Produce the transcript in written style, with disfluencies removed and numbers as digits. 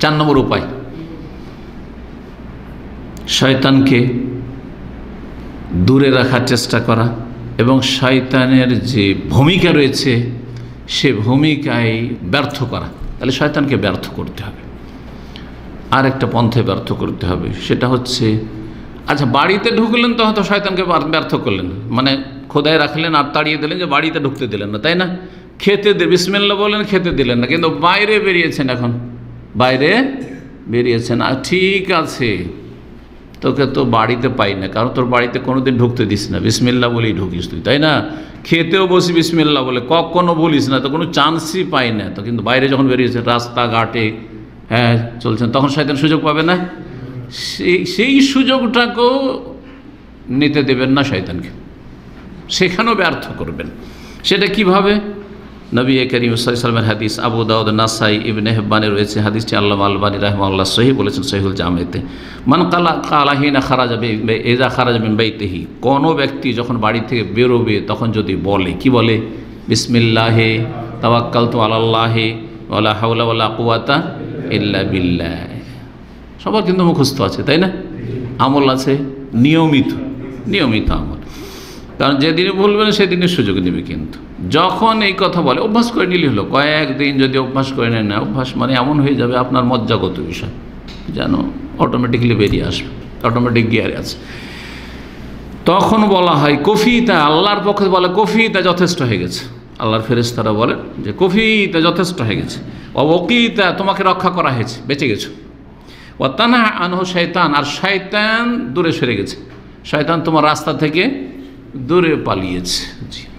4 নম্বর উপায়, শয়তানকে দূরে রাখার চেষ্টা করা এবং শয়তানের যে ভূমিকা রয়েছে সে ভূমিকায় ব্যর্থ করা। তাহলে শয়তানকে ব্যর্থ করতে হবে। আর একটা পন্থায় ব্যর্থ করতে হবে, সেটা হচ্ছে, আচ্ছা বাড়িতে ঢুকলেন তো হয়তো শয়তানকে ব্যর্থ করলেন, মানে খোদায় রাখলেন আর তাড়িয়ে দিলেন যে বাড়িতে ঢুকতে দিলেন না, তাই না? খেতে বিসমিল্লাহ বললেন, খেতে দিলেন না, কিন্তু বাইরে বেরিয়েছেন, এখন বাইরে বেরিয়েছেন, আর ঠিক আছে তোকে তো বাড়িতে পাই না, কারণ তোর বাড়িতে কোনোদিন ঢুকতে দিস না, বিসমিল্লাহ বলেই ঢুকিস তুই, তাই না? খেতেও বসি বিসমিল্লাহ বলে, কখনো বলিস না, তো কোনো চান্সই পাই না, তো কিন্তু বাইরে যখন বেরিয়েছেন রাস্তাঘাটে হ্যাঁ চলছেন, তখন শয়তান সুযোগ পাবে না? সেই সুযোগটাকেও নিতে দেবেন না শয়তানকে, সেখানেও ব্যর্থ করবেন। সেটা কিভাবে? নবী করিম সাল্লাল্লাহু আলাইহি ওয়াসাল্লামের হাদিস, আবু দাউদ, নাসাই, ইবনে হিব্বানে রয়েছে হাদিসটি, আল্লামা আলবানী রাহিমাহুল্লাহ সহিহ বলেছেন সহিহুল জামিতে। মান কালা হিনা খারাজা ইযা খারাজা মিন বাইতিহি, কোনো ব্যক্তি যখন বাড়ি থেকে বেরোবে তখন যদি বলে, কি বলে? বিসমিল্লাহি তাওয়াক্কালতু আলাল্লাহি ওয়ালা হাওলা ওয়ালা কুওয়াতা ইল্লা বিল্লাহ। সবার কিন্তু মুখস্থ আছে, তাই না? আমল আছে, নিয়মিত আমল, কারণ যেদিনে বলবেন সেদিনের সুযোগ নেবে। কিন্তু যখন এই কথা বলে, অভ্যাস করে নিলে হলো, কয়েকদিন যদি অভ্যাস করে নেন না, অভ্যাস মানে এমন হয়ে যাবে আপনার মজ্জাগত বিষয়, যেন অটোমেটিক্যালি বেরিয়ে আসবে, অটোমেটিক গিয়ারে আছে। তখন বলা হয় কফিতা, আল্লাহর পক্ষে বলে কফিতা যথেষ্ট হয়ে গেছে, আল্লাহর ফেরেশতারা বলে যে কফিতা যথেষ্ট হয়ে গেছে, অবকিতা তোমাকে রক্ষা করা হয়েছে, বেঁচে গেছো। ওয়াতানা আনহু শয়তান, আর শয়তান দূরে সরে গেছে, শয়তান তোমার রাস্তা থেকে দূরে পালিয়েছে। জি।